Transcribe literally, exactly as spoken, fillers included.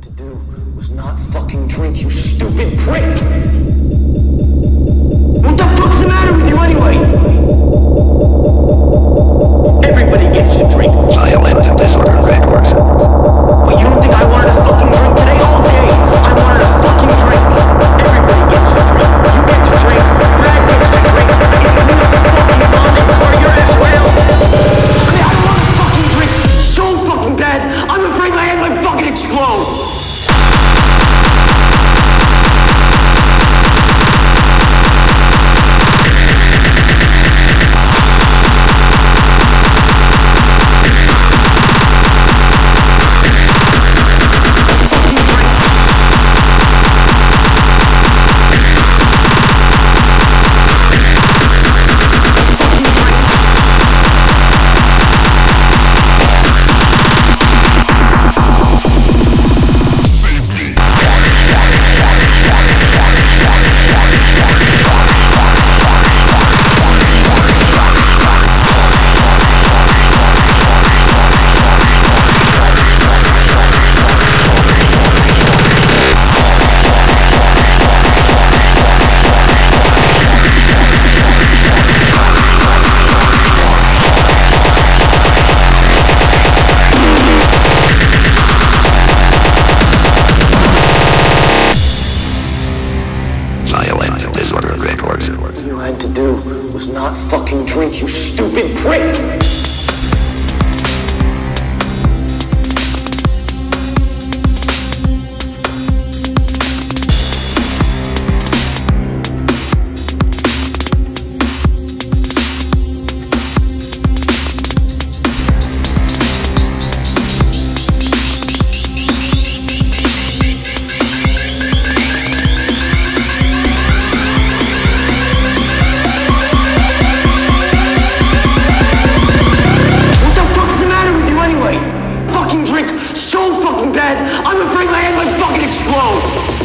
to do was not fucking drink, you stupid prick! What the fuck's the matter with you anyway? Everybody gets to drink. Violent and Disorder Records. But you don't think I wanted a fucking drink today? All day, I wanted a fucking drink. Everybody gets to drink. You get to drink. Brad gets to drink. I get to clean up the fucking vomit part of your ass well. I mean, I don't want a fucking drink so fucking bad, I'm afraid my head might fucking explode. Violent and Disorder Records. What you had to do was not fucking drink, you stupid prick! I'm afraid my head might fucking explode!